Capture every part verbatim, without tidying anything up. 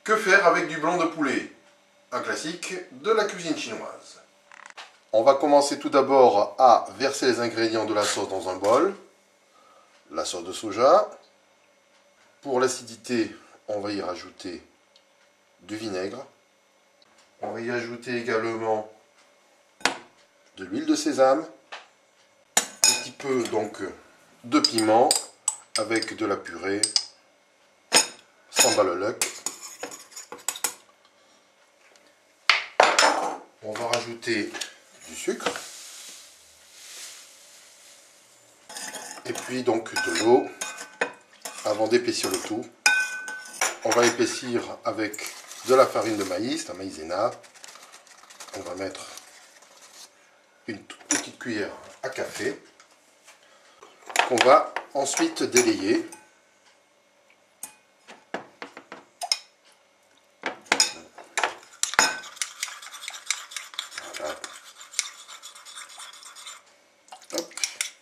Que faire avec du blanc de poulet? Un classique de la cuisine chinoise. On va commencer tout d'abord à verser les ingrédients de la sauce dans un bol. La sauce de soja. Pour l'acidité, on va y rajouter du vinaigre. On va y ajouter également de l'huile de sésame. Un petit peu donc de piment avec de la purée. Sambal luck. On va rajouter du sucre. Et puis donc de l'eau avant d'épaissir le tout. On va épaissir avec de la farine de maïs, la maïzena. On va mettre une toute petite cuillère à café qu'on va ensuite délayer. Voilà. Hop.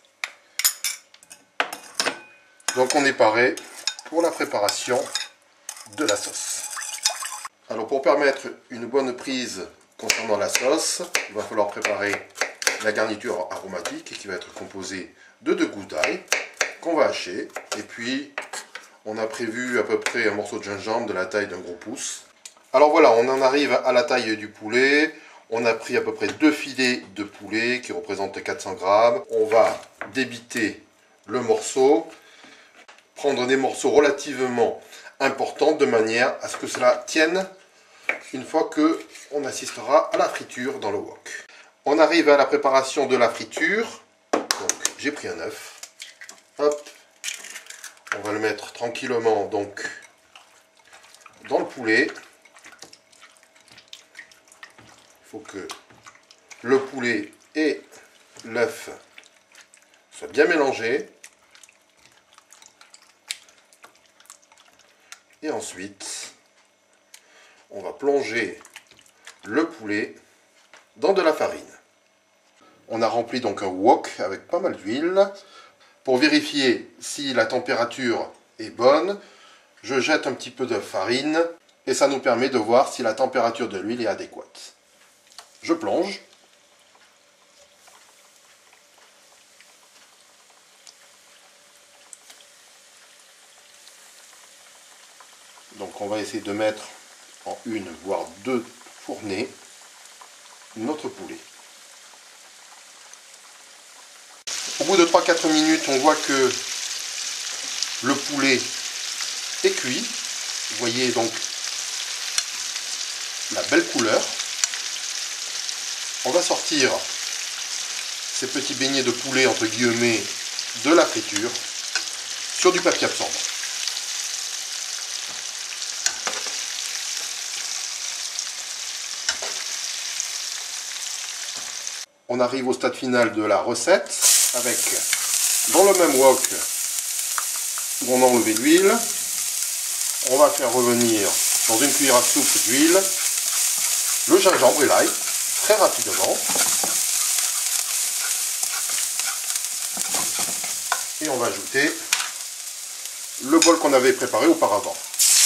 Donc on est paré pour la préparation de la sauce. Alors pour permettre une bonne prise concernant la sauce, il va falloir préparer la garniture aromatique qui va être composée de deux gousses d'ail qu'on va hacher. Et puis on a prévu à peu près un morceau de gingembre de la taille d'un gros pouce. Alors voilà, on en arrive à la taille du poulet. On a pris à peu près deux filets de poulet qui représentent quatre cents grammes. On va débiter le morceau, prendre des morceaux relativement importants de manière à ce que cela tienne une fois que on assistera à la friture dans le wok. On arrive à la préparation de la friture. Donc j'ai pris un œuf. Hop. On va le mettre tranquillement donc dans le poulet. Il faut que le poulet et l'œuf soient bien mélangés. Et ensuite, on va plonger le poulet dans de la farine. On a rempli donc un wok avec pas mal d'huile. Pour vérifier si la température est bonne, je jette un petit peu de farine et ça nous permet de voir si la température de l'huile est adéquate. Je plonge. Donc on va essayer de mettre en une voire deux fournées notre poulet. Au bout de trois à quatre minutes, on voit que le poulet est cuit. Vous voyez donc la belle couleur. On va sortir ces petits beignets de poulet entre guillemets de la friture sur du papier absorbant. On arrive au stade final de la recette avec, dans le même wok où on a enlevé l'huile, on va faire revenir dans une cuillère à soupe d'huile le gingembre et l'ail très rapidement. Et on va ajouter le bol qu'on avait préparé auparavant.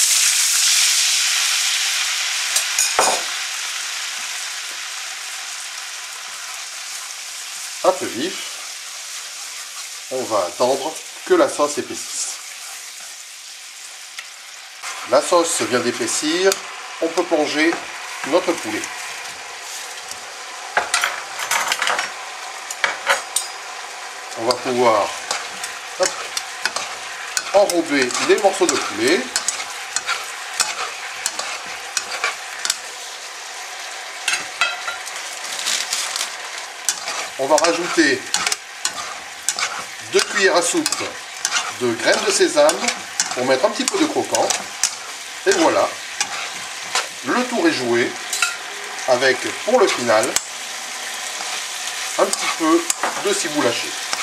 À feu vif, on va attendre que la sauce épaississe. La sauce vient d'épaissir, on peut plonger notre poulet. On va pouvoir hop, enrober les morceaux de poulet. On va rajouter deux cuillères à soupe de graines de sésame pour mettre un petit peu de croquant. Et voilà, le tour est joué avec, pour le final, un petit peu de ciboulette hachée.